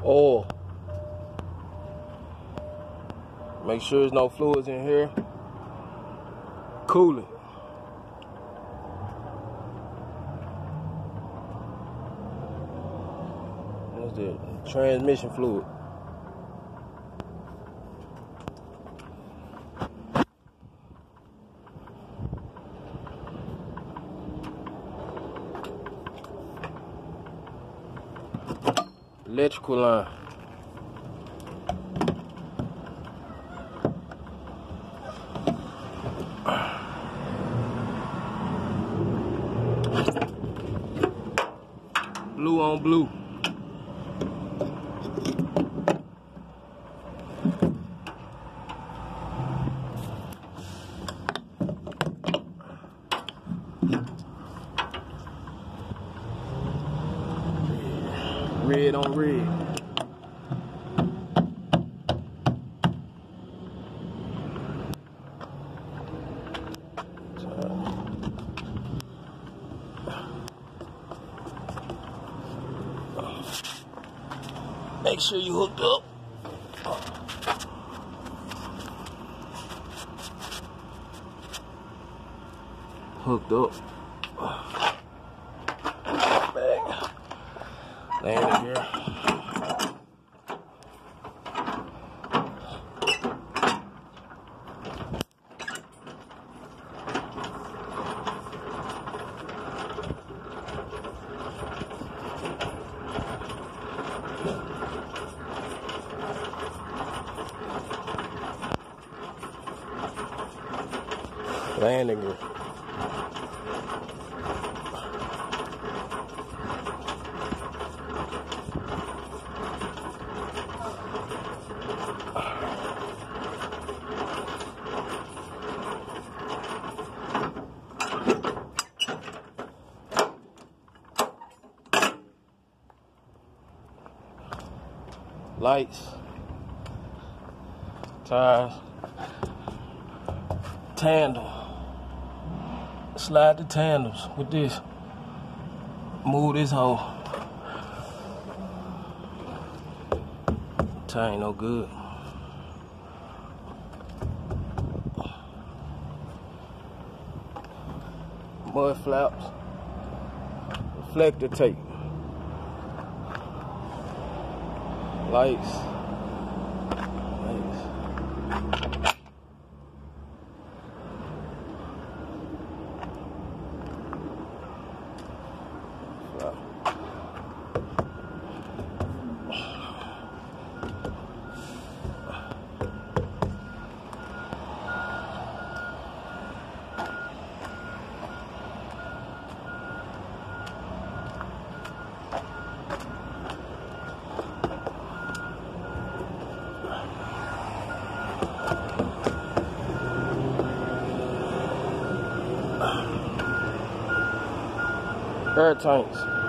oil. Make sure there's no fluids in here. Coolant. What's that? Transmission fluid. Electrical line. Blue on blue. Red on red. Make sure you hooked up. Hooked up. Bag. Landing gear. Landing gear. Lights, tires, tandem. Slide the tandems with this. Move this hole. Tire ain't no good. Mud flaps. Reflector tape. Lights. Air tanks.